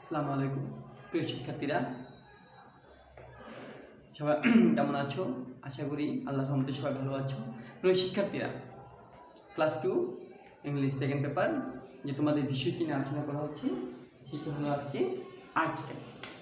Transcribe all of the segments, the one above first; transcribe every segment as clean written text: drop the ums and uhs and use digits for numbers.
আসসালামু আলাইকুম প্রিয় শিক্ষার্থীরা, সবাই কেমন আছো? আশা করি আল্লাহর রহমতে সবাই ভালো আছো। প্রিয় শিক্ষার্থীরা, ক্লাস 2 ইংলিশ সেকেন্ড পেপার যে তোমাদের বিষয় কি নিয়ে আলোচনা করা হচ্ছে সেটা হলো আজকে আর্টিকেল।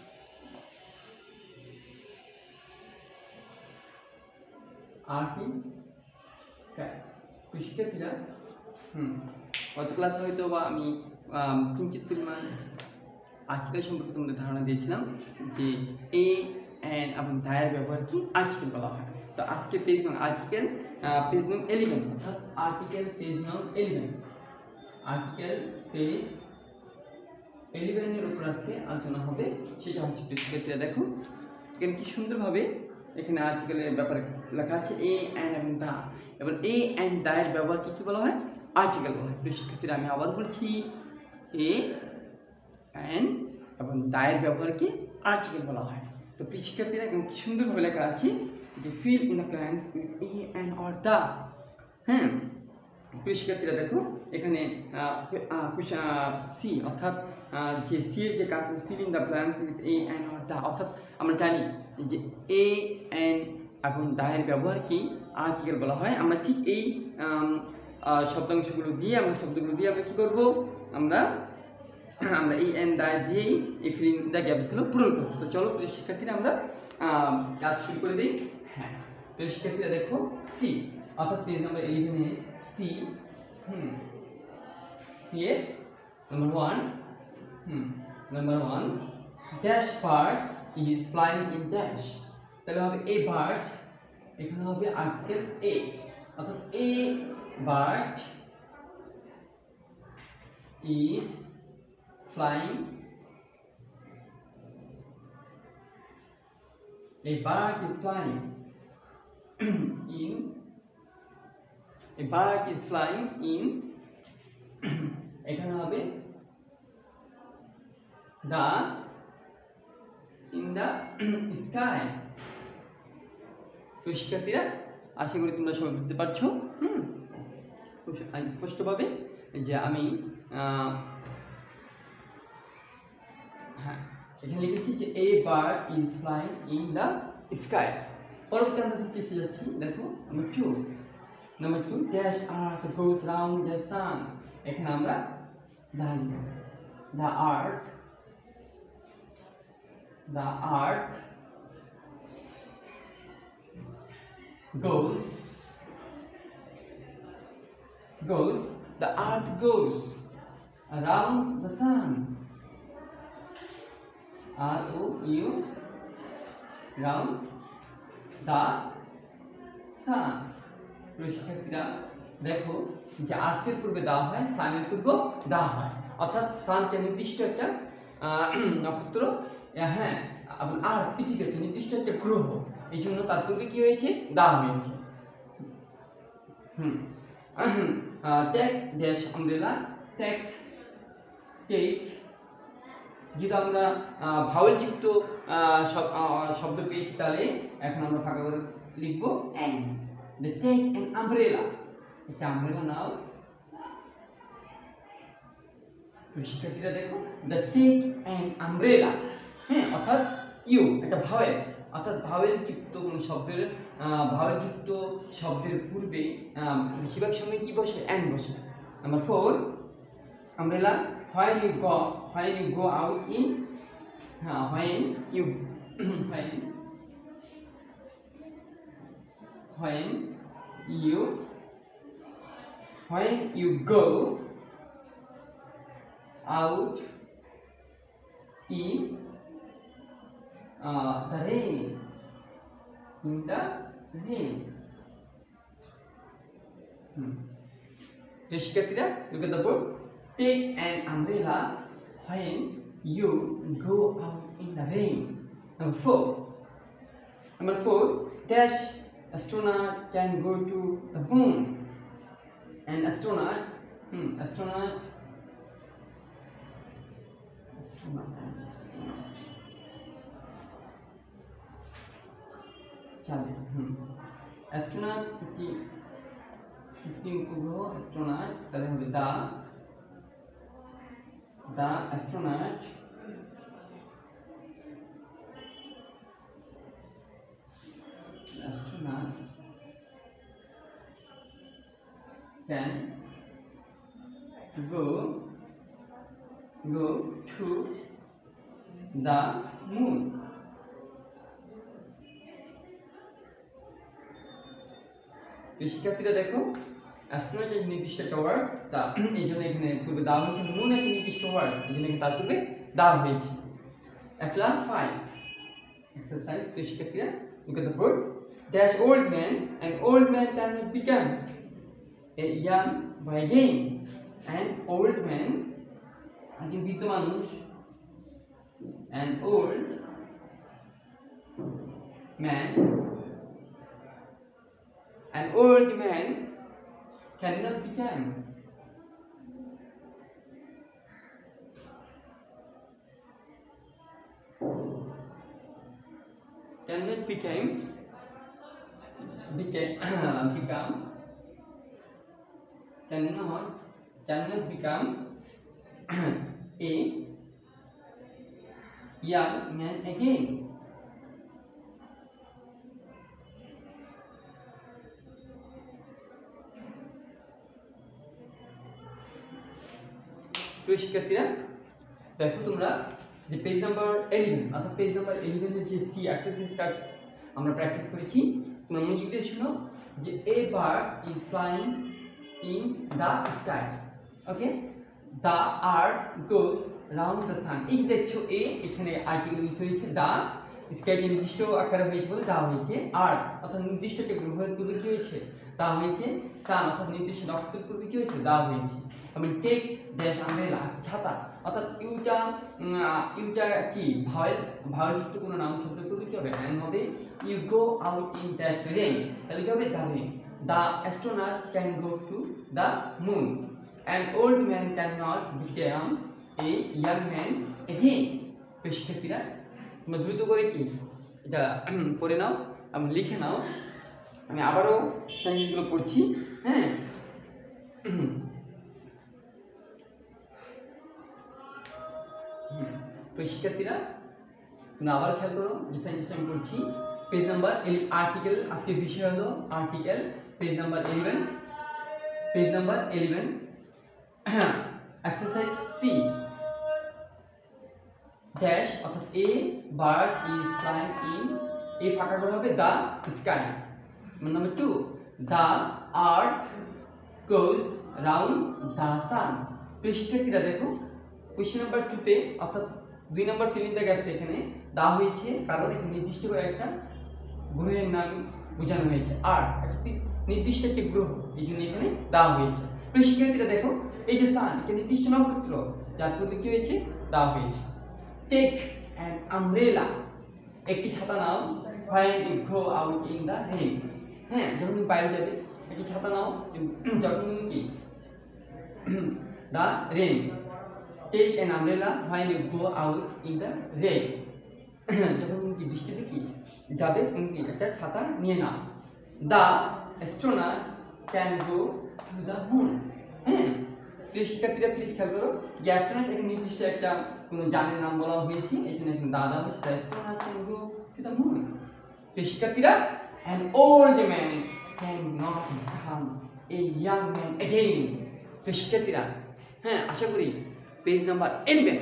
শিক্ষার্থীরা, গত ক্লাসে হয়তো বা আমি কিঞ্চিত পরিমাণ আর্টিকেল সম্পর্কে তোমাদের ধারণা দিয়েছিলাম যে এ এন্ড এবং দায়ের ব্যবহার কি আর্টিকেল বলা হয়। তো আজকে পেজ নং আর্টিকেল পেজ নং 11 অর্থাৎ আর্টিকেল পেজ নং 11 আর্টিকেল পেজ 11 এর উপর আজকে আলোচনা হবে। সেটা হচ্ছে শিক্ষার্থীরা দেখো এখানে কি সুন্দরভাবে এখানে আর্টিকেলের ব্যাপারে লেখা আছে এ এন্ড এবং দা। এবার এ এন্ড দায়ের ব্যবহার কি বলা হয়? আর্টিকেল বলা হয়। শিক্ষার্থীরা আমি আবার বলছি, এ এন্ড এবং দায়ের ব্যবহারকে আর্টিকেল বলা হয়। তো প্রিয় শিক্ষার্থীরা এখানে কি সুন্দরভাবে লেখা আছে যে fill in the blanks with a an or the. হ্যাঁ প্রিয় শিক্ষার্থীরা দেখো এখানে সি অর্থাৎ যে সি এর যে কাজ আছে fill in the blanks with a an or the, অর্থাৎ আমরা জানি যে এ এন্ড এবং দায়ের ব্যবহারকেই আর্টিকেল বলা হয়। আমরা ঠিক এই শব্দাংশগুলো দিয়ে আমরা কি করব? আমরা এই এন্ড দায়ের দিয়েই এই ফিল ইন দ্য গ্যাপসগুলো পূরণ করব। তো চলো প্রিয় শিক্ষার্থীরা আমরা কাজ শুরু করে দিই। হ্যাঁ প্রিয় শিক্ষার্থীরা দেখো সি অর্থাৎ পেজ নাম্বার 11 এ সি সি এর number 1 dash bird is flying in dash. তাহলে হবে এ বার্ড, এখানে হবে আর্টিকেল এ অর্থাৎ a bird is flying, a bird is flying in, a bird is flying in এখানে হবে the in the sky। তো শিক্ষার্থীরা আশা করি তোমরা সবাই বুঝতে পারছো স্পষ্টভাবে যে আমি এখানে লিখেছি যে a bird is flying in the sky. পরবর্তী আমরা চেষ্টা যাচ্ছি, দেখো number 2 dash earth goes round the sun. এখানে আমরা the earth goes the earth goes around the sun, R-O-U round the sun। শিক্ষার্থীরা দেখো যে আর্থের পূর্বে দেওয়া হয়, সানের পূর্বে দেওয়া হয়, অর্থাৎ সানকে নির্দিষ্ট একটা নক্ষত্র, হ্যাঁ আর পৃথিবী একটা নির্দিষ্ট একটা গ্রহ, এই জন্য তার পূর্বে কি হয়েছে? দেওয়া হয়েছে। টেক ড্যাশ আমব্রেলা, টেক যেহেতু আমরা ভাওয়েল যুক্ত শব্দ পেয়েছি তাহলে এখন আমরা ফাঁকা করে লিখব an. The take an umbrella, একটা আমব্রেলা নাও। শিক্ষার্থীরা দেখো দ্য টেক অ্যান আমব্রেলা, হ্যাঁ অর্থাৎ ইউ একটা ভাওয়েল, অর্থাৎ ভাওয়েল যুক্ত কোন শব্দের পূর্বে বেশিরভাগ সময় কি বসে? এন্ড বসে। Number 4 umbrella when you go out in when you go out in the rain, শিক্ষার্থীরা look at the board. Take an umbrella when you go out in the rain. Number 4 dash astronaut can go to the moon. An astronaut astronaut 15 উপগ্রহ astronaut তাহলে হবে the astronaut can go to the moon. শিক্ষার্থীরা দেখো astronaut এর নির্দিষ্ট একটা word তা এই জন্য এখানে পূর্বে দেওয়া হয়েছে, মুন একটা নির্দিষ্ট ওয়ার্ড এই জন্য তার পূর্বে দেওয়া হয়েছে। At class 5 exercise, শিক্ষার্থীরা look at the board. Dash old man cannot become a young by again. An old man, একজন বৃদ্ধ মানুষ, an old man cannot become a young man again. প্রিয় শিক্ষার্থীরা দেখো তোমরা যে পেজ নাম্বার 11 অর্থাৎ পেজ নাম্বার 11 এর যে সি এক্সারসাইজটা আমরা প্র্যাকটিস করেছি, তোমরা মনোযোগ দিয়ে শোনো যে a bird is flying in the sky. Okay, the earth goes round the sun. এই যে দেখছো a এখানে আর্টিকেল ইউজ হয়েছে, the sky কে নির্দিষ্ট আকারে হয়েছে বলে দেওয়া হয়েছে, earth অর্থাৎ নির্দিষ্ট একটা গ্রহের পূর্বে কি হয়েছে দেওয়া হয়েছে, sun অর্থাৎ নির্দিষ্ট নক্ষত্রের পূর্বে কি হয়েছে দেওয়া হয়েছে। আমি টেক ড্যাশ আমব্রেলা ছাতা অর্থাৎ ইউটা কি ভাওয়েল যুক্ত কোনো নাম শব্দের পূর্বে কি হবে অ্যান হবে। You go out in that rain, তাহলে কি হবে the rain. The astronaut can go to the moon. An old man can not become a young man again. শিক্ষার্থীরা তোমরা দ্রুত করে কি এটা পড়ে নাও এবং লিখে নাও। আমি আবারও সেন্টেন্সগুলো পড়ছি। হ্যাঁ, তো শিক্ষার্থীরা তোমরা আবার খেয়াল করো যে সেন্টেন্সটা আমি পড়ছি। পেজ নাম্বার আর্টিকেল, আজকের বিষয় হলো article, page number 11 exercise C dash অর্থাৎ a bird is flying in, এ ফাঁকা করে হবে the sky. Number 2 the earth goes round the sun. তো শিক্ষার্থীরা দেখো কোশ্চেন নাম্বার 2 তে অর্থাৎ 2 নম্বর ফিল ইন দ্য গ্যাপস এখানে দেওয়া হয়েছে, কারণ এখানে নির্দিষ্ট করে একটা গ্রহের নাম বোঝানো হয়েছে, আর একটি নির্দিষ্ট একটি গ্রহ এই জন্য এখানে দেওয়া হয়েছে। তো শিক্ষার্থীরা দেখো এই যে সান এটা নির্দিষ্ট নক্ষত্র যার পূর্বে কি হয়েছে দেওয়া হয়েছে। টেক অ্যান আমব্রেলা, একটি ছাতা নাও, when you go out in the rain. হ্যাঁ, যখন তুমি বাইরে যাবে একটি ছাতা নাও যখন তুমি কি the rain. Take an umbrella when you go out in the rain, যখন তুমি কি বৃষ্টিতে কি যাবে তুমি কি একটা ছাতা নিয়ে নাও। The astronaut can go to the moon. হ্যাঁ, প্লিজ শিক্ষার্থীরা প্লিজ খেয়াল করো যে অ্যাস্ট্রোনট এখানে নির্দিষ্ট একটা কোনো যানের নাম বলা হয়েছে, এই জন্য এখানে দাদা হচ্ছে the astronaut can go to the moon. Please শিক্ষার্থীরা an old man can not become a young man again. Please শিক্ষার্থীরা হ্যাঁ, আশা করি পেজ নাম্বার 11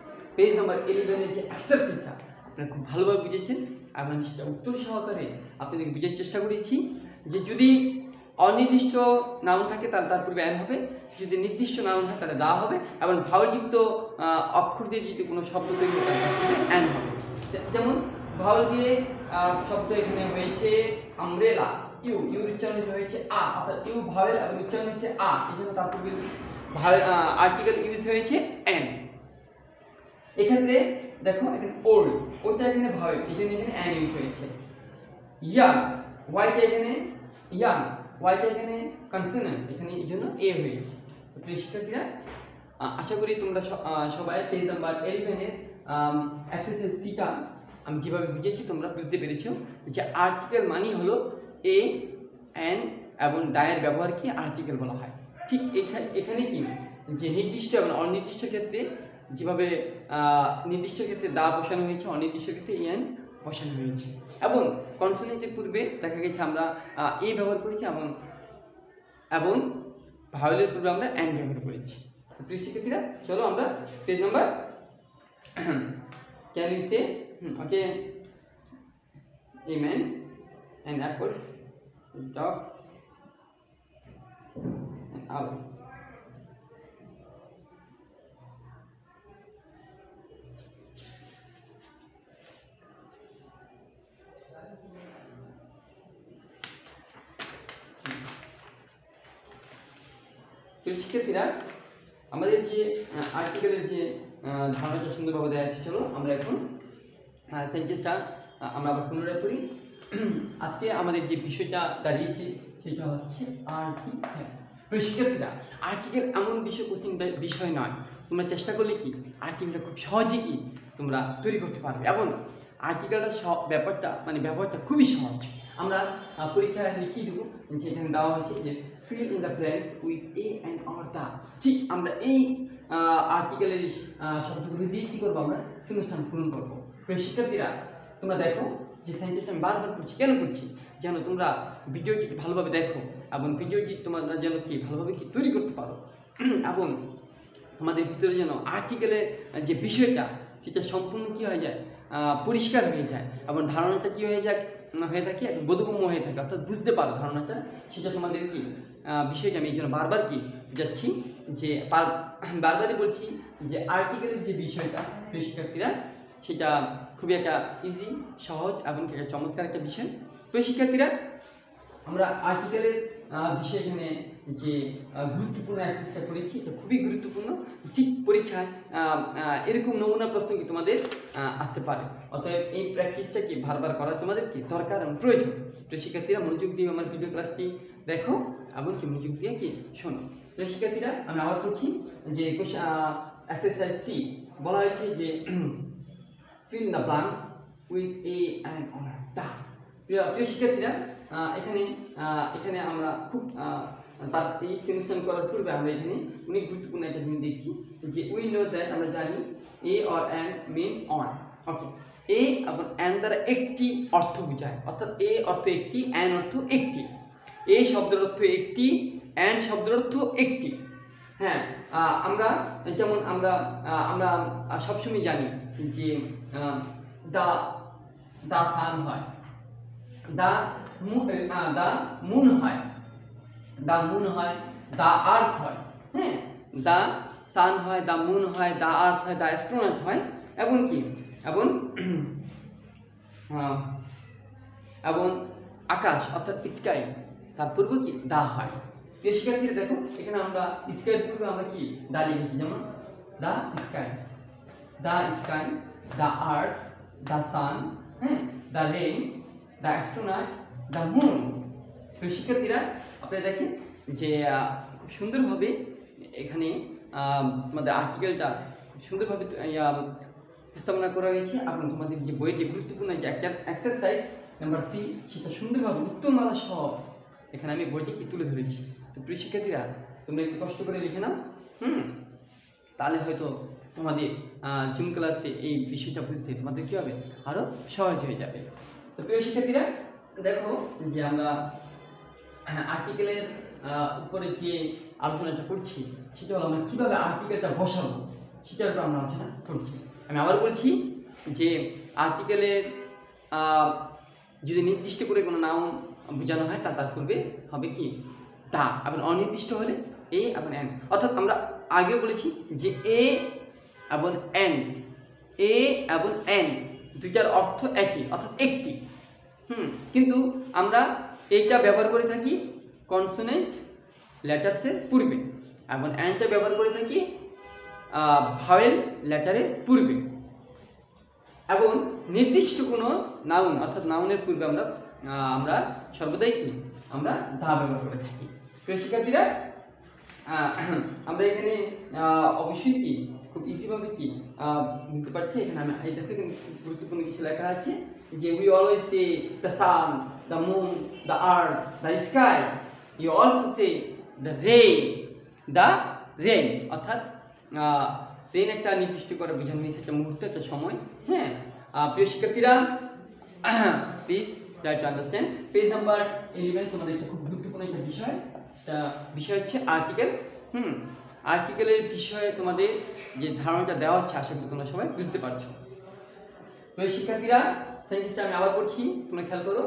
এর যে এক্সারসাইজটা আপনারা খুব ভালোভাবে বুঝেছেন এবং আমি সেটা উত্তর সহকারে আপনাদেরকে বোঝার চেষ্টা করেছি যে যদি অনির্দিষ্ট নাউন থাকে তাহলে তার পূর্বে অ্যান হবে, যদি নির্দিষ্ট নাউন হয় তাহলে দা হবে, এবং ভাওয়ালযুক্ত অক্ষর দিয়ে যদি কোনো শব্দ তৈরি হয় তাহলে তার পূর্বে অ্যান হবে। যেমন ভাওয়াল দিয়ে শব্দ এখানে হয়েছে আমব্রেলা, ইউ উচ্চারণ হয়েছে আ, অর্থাৎ ইউ ভাওয়াল এবং উচ্চারণ হচ্ছে আ, এই জন্য তার পূর্বে আর্টিকেল ইউজ হয়েছে অ্যান। এক্ষেত্রে দেখো এখানে ওল্ড, ওটা এখানে ভাওয়াল এই জন্য এখানে অ্যান ইউজ হয়েছে। ইয়াং, ওয়াইটা এখানে ইয়াং, ওয়াইটা এখানে কনসোনেন্ট, এখানে এই জন্য এ হয়েছে। তো শিক্ষার্থীরা আশা করি তোমরা সবাই পেজ নাম্বার 11 এর এক্সারসাইজ সিটা আমি যেভাবে বুঝিয়েছি তোমরা বুঝতে পেরেছো যে আর্টিকেল মানে হলো এ এন এবং দায়ের ব্যবহার কি আর্টিকেল বলা হয়। ঠিক এখানে কি যে নির্দিষ্ট এবং অনির্দিষ্ট ক্ষেত্রে যেভাবে নির্দিষ্ট ক্ষেত্রে দা বসানো হয়েছে, অনির্দিষ্ট ক্ষেত্রে এন বসানো হয়েছে, এবং কনসোনেন্টের পূর্বে দেখা গেছে আমরা এ ব্যবহার করেছি এবং ভাওয়েলের পূর্বে আমরা অ্যান্ড ব্যবহার করেছি। প্রিয় শিক্ষার্থীরা চলো আমরা page number can you say okay a man and apples and dogs and owl. শিক্ষার্থীরা আমাদের যে আর্টিকেলের যে ধারণাটা সুন্দরভাবে দেওয়া আছে, চলো আমরা এখন সেন্টেন্সটা আমরা আবার পুনরায় করি। আজকে আমাদের যে বিষয়টা দাঁড়িয়েছে সেটা হচ্ছে আর্টিকেল। শিক্ষার্থীরা আর্টিকেল এমন বিষয় কঠিন বিষয় নয়, তোমরা চেষ্টা করলে কি আর্টিকেলটা খুব সহজে কি তোমরা তৈরি করতে পারবে। এবং আর্টিকেলটা ব্যাপারটা মানে ব্যবহারটা খুবই সহজ। আমরা পরীক্ষায় লিখিয়ে দেবো, যে এখানে দেওয়া হচ্ছে যে fill in the blanks with a and or the। ঠিক আমরা এই আর্টিকেলের শব্দগুলো দিয়ে কি করবো, আমরা শূন্যস্থান পূরণ করবো। প্রিয় শিক্ষার্থীরা তোমরা দেখো যে সেন্টেন্স আমি বারবার করছি, কেন করছি, যেন তোমরা ভিডিওটি ভালোভাবে দেখো এবং ভিডিওটি তোমরা যেন কি ভালোভাবে কি তৈরি করতে পারো এবং তোমাদের ভিতরে যেন আর্টিকেলের যে বিষয়টা সেটা সম্পূর্ণ কি হয়ে যায়, পরিষ্কার হয়ে যায় এবং ধারণাটা কি হয়ে যায় হয়ে থাকে, বোধগম্য হয়ে থাকে, অর্থাৎ বুঝতে পারো ধারণাটা। সেটা তোমাদের কি বিষয়টা আমি এই জন্য বারবার কি যাচ্ছি, যে বারবারই বলছি যে আর্টিকেলের যে বিষয়টা শিক্ষার্থীরা সেটা খুবই একটা ইজি, সহজ এবং একটা চমৎকার একটা বিষয়। শিক্ষার্থীরা আমরা আর্টিকেলের বিষয় এখানে যে গুরুত্বপূর্ণ অ্যাক্সেসটা করেছি, এটা খুবই গুরুত্বপূর্ণ। ঠিক পরীক্ষায় এরকম নমুনা প্রশ্ন কি তোমাদের আসতে পারে, অতএব এই প্র্যাকটিসটা কি বারবার করা তোমাদের কি দরকার এবং প্রয়োজন। শিক্ষার্থীরা মনোযোগ দিয়ে আমার ভিডিও ক্লাসটি দেখো এবং কি মনোযোগ দিয়ে কি শোনো। শিক্ষার্থীরা আমি আবার করছি যে এক্সারসাইজ সি বলা হয়েছে যে fill in the blanks with a and or the। প্রিয় শিক্ষার্থীরা এখানে আমরা খুব তার এই সেমিস্টার করার পূর্বে আমরা এখানে অনেক গুরুত্বপূর্ণ একটা জিনিস দেখছি যে উই নো দ্যাট, আমরা জানি a or and means on. Okay, a এবং অ্যান্ড দ্বারা একটি অর্থ বোঝায়, অর্থাৎ এ অর্থ একটি, অ্যান্ড অর্থ একটি। এ শব্দের অর্থ একটি, অ্যান্ড শব্দের অর্থ একটি। হ্যাঁ, আমরা যেমন আমরা সবসময় জানি যে দা সান হয়, দা মুন হয়, দা মুন হয়, দা আর্থ হয়। হ্যাঁ, দা সান হয়, দা মুন হয়, দা আর্থ হয়, দা অ্যাস্ট্রোনট হয় এবং কি এবং আকাশ অর্থাৎ স্কাই তার পূর্বে কি দা হয়। শিক্ষার্থীরা দেখো এখানে আমরা স্কাইয়ের পূর্বে আমরা কি দা লিখেছি, যেমন দা sky, the earth, the sun, হ্যাঁ, the rain, the astronaut, the moon. শিক্ষার্থীরা আপনারা দেখেন যে খুব সুন্দরভাবে এখানে তোমাদের আর্টিকেলটা খুব সুন্দরভাবে উপস্থাপনা করা হয়েছে এবং তোমাদের যে বইয়ের যে গুরুত্বপূর্ণ যে এক্সারসাইজ নাম্বার সি সেটা সুন্দরভাবে উত্তরমালা সহ এখানে আমি বইটি কি তুলে ধরেছি। তো প্রিয় শিক্ষার্থীরা তোমরা একটু কষ্ট করে লিখে নাও, তাহলে হয়তো তোমাদের জুম ক্লাসে এই বিষয়টা বুঝতে তোমাদের কী হবে, আরও সহজ হয়ে যাবে। তো প্রিয় শিক্ষার্থীরা দেখো যে আমরা আর্টিকেলের উপরে যে আলোচনাটা করছি সেটা হলো আমরা কীভাবে আর্টিকেলটা বসাবো সেটার উপর আমরা আলোচনা করছি। আমি আবার বলছি যে আর্টিকেলের যদি নির্দিষ্ট করে কোনো নাউন বোঝানো হয় তার পূর্বে হবে কি দা, এবং অনির্দিষ্ট হলে এ এবং এন। অর্থাৎ আমরা আগেও বলেছি যে এ এবং এন, এ এবং এন দুইটার অর্থ একই, অর্থাৎ একটি। কিন্তু আমরা এইটা ব্যবহার করে থাকি কনসোনেন্ট লেটার্সের পূর্বে এবং এনটা ব্যবহার করে থাকি ভাওয়েল লেটারের পূর্বে। এবং নির্দিষ্ট কোনো নাউন অর্থাৎ নাউনের পূর্বে আমরা সর্বদাই কি আমরা দা ব্যবহার করে থাকি। প্রিয় শিক্ষার্থীরা আমরা এখানে অবশ্যই কি খুব ইজিভাবে কি বুঝতে পারছি। এখানে আমি এই দেখো গুরুত্বপূর্ণ কিছু লেখা আছে যে we always say the sun, the moon, the earth, the sky. You also say the rain, অর্থাৎ রেইন একটা নির্দিষ্ট করে বোঝানো হয়েছে একটা মুহূর্ত, একটা সময়। হ্যাঁ, প্রিয় শিক্ষার্থীরা please try to understand page number 11 তোমাদের একটা খুব গুরুত্বপূর্ণ একটা বিষয় বিষয় হচ্ছে আর্টিকেল। আর্টিকেলের বিষয়ে তোমাদের যে ধারণাটা দেওয়া হচ্ছে আশা করি তোমরা সবাই বুঝতে পারছো। তো শিক্ষার্থীরা সেন্টেন্সটা আমি আবার পড়ছি, তোমরা খেয়াল করো।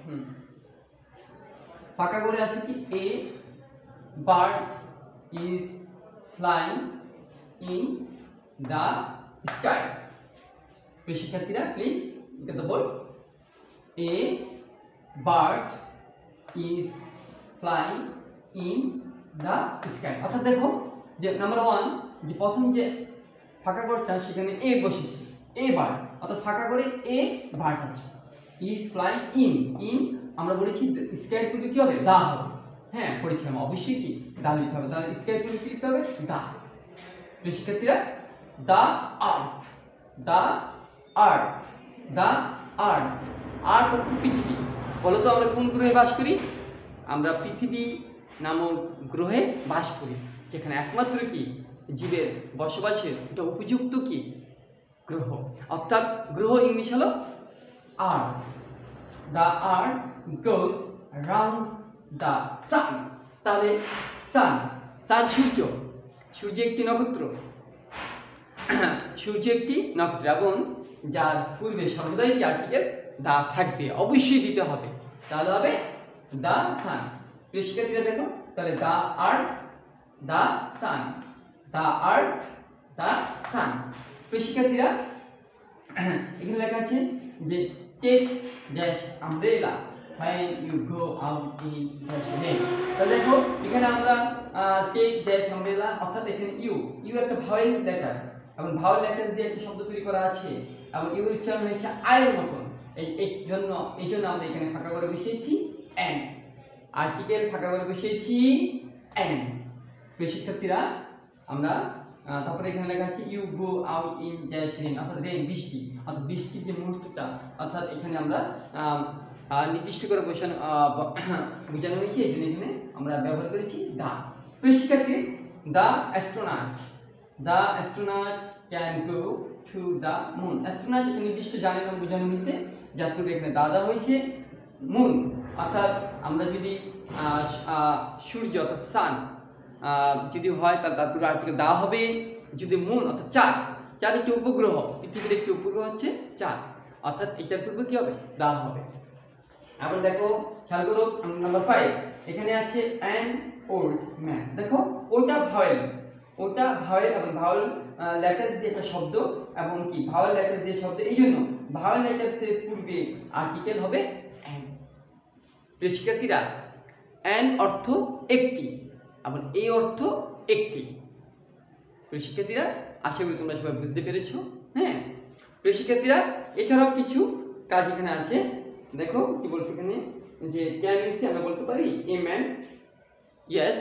ফাঁকা করে আছে কি, a bird is flying in the sky. তো শিক্ষার্থীরা please look at the board. A bird is flying in the sky. অর্থাৎ দেখো যে নাম্বার 1 যে প্রথম যে ফাঁকা ঘরটা সেখানে এ বসেছে, এ বার্ড, অর্থাৎ ফাঁকা করে এ বার্ড আছে। ইজ ফ্লাইং ইন, ইন আমরা বলেছি স্কাই পূর্বে কি হবে, দা হবে। হ্যাঁ পড়েছিলাম, অবশ্যই কি দা লিখতে হবে, তাহলে স্কাই পূর্বে কি লিখতে হবে, দা। শিক্ষার্থীরা দা আর্থ, দা আর্থ, দা আর্থ, আর্থ অর্থ পৃথিবী। বলতো আমরা কোন গ্রহে বাস করি, আমরা পৃথিবী নামক গ্রহে বাস করি, যেখানে একমাত্র কি জীবের বসবাসের এটা উপযুক্ত কি গ্রহ, অর্থাৎ গ্রহ ইংলিশ হলো earth. The earth goes round the sun. তাহলে সান, সান সূর্য, সূর্য একটি নক্ষত্র, সূর্য একটি নক্ষত্র, এবং যার পূর্বে সর্বদাই কি আর্টিকেল দা থাকবে, অবশ্যই দিতে হবে, তাহলে হবে দা সান। প্রিয় শিক্ষার্থীরা দেখো তাহলে দা আর্থ, the San, the earth, the সান। প্রিয় শিক্ষার্থীরা এখানে লেখা আছে যে take dash umbrella when you go out in the rain। তাহলে দেখো এখানে আমরা টেক ড্যাশ আমব্রেলা, অর্থাৎ এখানে ইউ, ইউ একটা ভাওয়েল লেটার, এবং ভাওয়েল লেটার দিয়ে একটা শব্দ তৈরি করা আছে, এবং ইউ উচ্চারণ হয়েছে আয়ের মতন। এই জন্য আমরা এখানে ফাঁকা করে বসিয়েছি এন, আর্টিকেল ফাঁকা করে বসিয়েছি এন। প্রিয় শিক্ষার্থীরা আমরা তারপরে এখানে লেখা আছে you go out in dash rain, অর্থাৎ রেন বৃষ্টি, অর্থাৎ বৃষ্টির যে মুহূর্তটা, অর্থাৎ এখানে আমরা নির্দিষ্ট করে বোঝানো হয়েছে, এই জন্য এখানে আমরা ব্যবহার করেছি দা। প্রিয় শিক্ষার্থী the astronaut, the astronaut can go to the moon. Astronaut এখানে নির্দিষ্ট জানেন নাম বোঝানো হয়েছে, যার পূর্বে এখানে দা দেওয়া হয়েছে। মুন অর্থাৎ আমরা যদি সূর্য অর্থাৎ সান যদি হয় তাহলে তার পূর্বে আর্টিকেল দা হবে। যদি মুন অর্থাৎ চাঁদ, চাঁদ একটি উপগ্রহ, পৃথিবীর একটি উপগ্রহ হচ্ছে চাঁদ, অর্থাৎ এটার পূর্বে কি হবে, দা হবে। এখন দেখো খেয়াল করো নাম্বার 5, এখানে আছে অ্যান ওল্ড ম্যান। দেখো ওটা ভাওয়েল, ওটা ভাওয়েল, এবং ভাওয়েল লেটার্স দিয়ে একটা শব্দ, এবং কি ভাওয়েল লেটার্স দিয়ে শব্দ, এই জন্য ভাওয়েল লেটার্সের পূর্বে আর্টিকেল হবে অ্যান। প্রিয় শিক্ষার্থীরা অ্যান অর্থ একটি, এবং এই অর্থ একটি। প্রিয় শিক্ষার্থীরা আশা করি তোমরা সবাই বুঝতে পেরেছো। হ্যাঁ প্রিয় শিক্ষার্থীরা এছাড়াও কিছু কাজ এখানে আছে, দেখো কি বলছে এখানে যে ক্যান ইউ সি, আমরা বলতে পারি a man yes,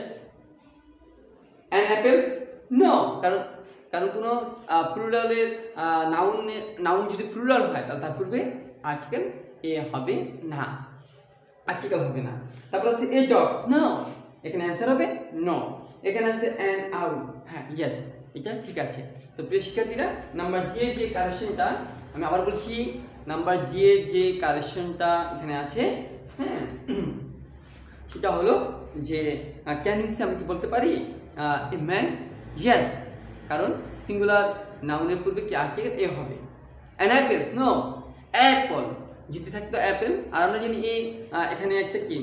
an apples no, কারণ কোনো প্লুরালের নাউন যদি প্লুরাল হয় তাহলে তার পূর্বে আর্টিকেল এ হবে না, আর্টিকেল হবে না। তারপর আছে এ ডগস নো, এখানে অ্যান্সার হবে নো। এখানে আছে অ্যান আউল, হ্যাঁ ইয়েস, এটা ঠিক আছে। তো প্রিয় শিক্ষার্থীরা নাম্বার ডি এর যে কারেকশনটা আমি আবার বলছি, নাম্বার ডি এর যে কারেকশনটা এখানে আছে, হ্যাঁ সেটা হলো যে ক্যান ইউ সি আমরা কি বলতে পারি এ ম্যান ইয়েস, কারণ সিঙ্গুলার নাউনের পূর্বে কি আর্টিকেল এ হবে। অ্যান অ্যাপেলস নো, অ্যাপল যদি থাকতো অ্যাপেল, আর আমরা জানি এই এখানে একটা কি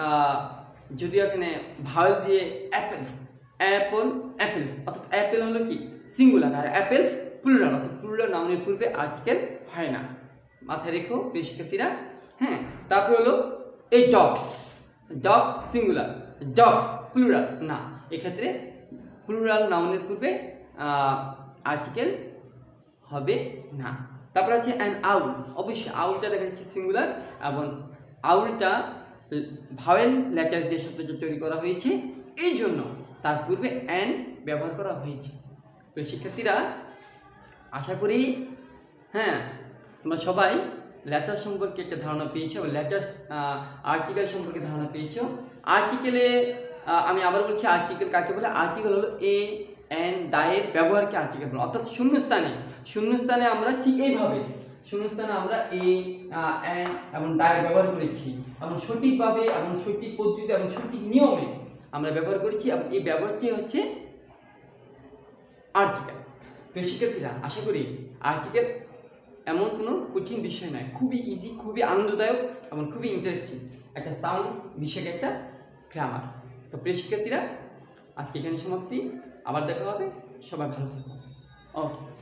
যদিও এখানে ভাওয়েল দিয়ে অ্যাপেলস, অ্যাপল অ্যাপেলস, অর্থাৎ অ্যাপেল হলো কি সিঙ্গুলার, আর অ্যাপেলস প্লুরাল, অর্থাৎ প্লুরাল নাউনের পূর্বে আর্টিকেল হয় না, মাথায় রেখো প্রিয় শিক্ষার্থীরা। হ্যাঁ তারপর হলো এই dogs, dog singular, dogs plural না, এক্ষেত্রে প্লুরাল নাউনের পূর্বে আর্টিকেল হবে না। তারপর আছে অ্যান আউল, অবশ্যই আউলটা দেখা যাচ্ছে সিঙ্গুলার, এবং আউলটা ভাওয়েল লেটার দিয়ে শব্দটা তৈরি করা হয়েছে, এই জন্য তার পূর্বে অ্যান ব্যবহার করা হয়েছে। তো শিক্ষার্থীরা আশা করি হ্যাঁ তোমরা সবাই লেটার সম্পর্কে একটা ধারণা পেয়েছো, এবং লেটার আর্টিকেল সম্পর্কে ধারণা পেয়েছো। আর্টিকেলে আমি আবার বলছি আর্টিকেল কাকে বলে, আর্টিকেল হলো এ এন দায়ের ব্যবহারকে আর্টিকেল বলে, অর্থাৎ শূন্যস্থানে আমরা ঠিক এইভাবে শূন্যস্থানে আমরা এ এন এবং দায়ের ব্যবহার করেছি, এবং সঠিকভাবে এবং সঠিক পদ্ধতিতে এবং সঠিক নিয়মে আমরা ব্যবহার করেছি এবং এই ব্যবহারটি হচ্ছে আর্টিকেল। প্রিয় শিক্ষার্থীরা, আশা করি আর্টিকেল এমন কোনো কঠিন বিষয় নয়, খুবই ইজি, খুবই আনন্দদায়ক এবং খুবই ইন্টারেস্টিং একটা সাউন্ড বিষয়ক একটা গ্রামার। তো প্রিয় শিক্ষার্থীরা, আজকে এখানে সমাপ্তি, আবার দেখা হবে, সবাই ভালো থাকবেন। ওকে।